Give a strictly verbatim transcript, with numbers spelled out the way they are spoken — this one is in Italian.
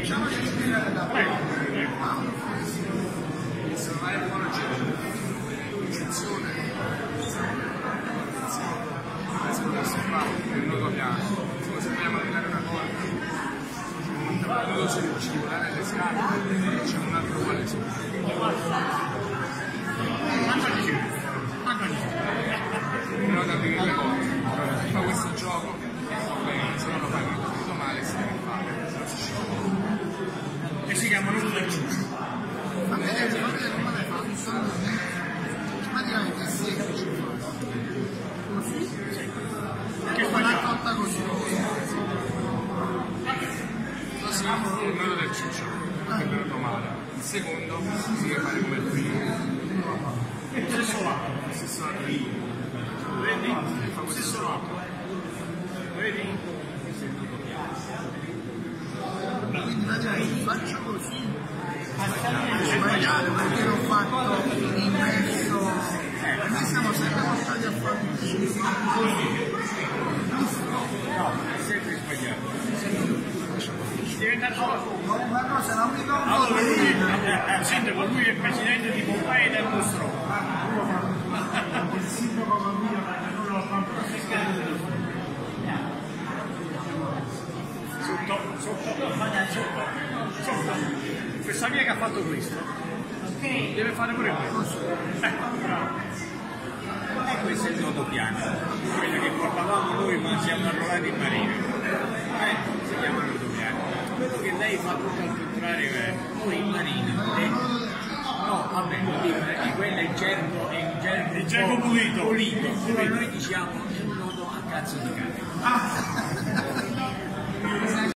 Facciamoci spiegare da prego. Salvare il buono l'iniezione questo adesso fa il nodo piano, come se vogliamo tirare una corda, il nodo circolare alle scale, c'è un altro quale su. Però da aprire le corde, fa questo gioco, se non lo fai tutto male si deve fare, e si chiamano tutti il giusto. Ma vedete, vedete come le fa? Praticamente è semplice. Così? Che fa la cotta così. Così il nodo del ciuccio, che è venuto male. Il secondo si deve fare come il primo. Lo stesso lato. Lo stesso lato. Vedi? Fa Lo questo stesso lato. Vedi? Quindi praticamente faccio così. Sbagliato perché l'ho fatto immesso. Noi siamo sempre portati a fare così. No, è sempre sbagliato. Diventa solo. Una cosa, non mi ricordo. Allora lui, eh, sindaco, lui è il presidente di Pompei del nostro. Il sindaco bambino non lo fa sotto, sotto, sotto, sotto. Questa mia che ha fatto questo deve fare pure questo. Ecco, bravo. E questo è il nodo piano, quello che portavamo noi ma siamo arruolati in marina. Eh, si chiama nodo piano. Quello che lei fa tutto al contrario è noi in marina. Eh, no, vabbè, di quello è il gergo, è il gergo, il gergo pulito. pulito. Pulito. Noi diciamo è un nodo a cazzo di cane.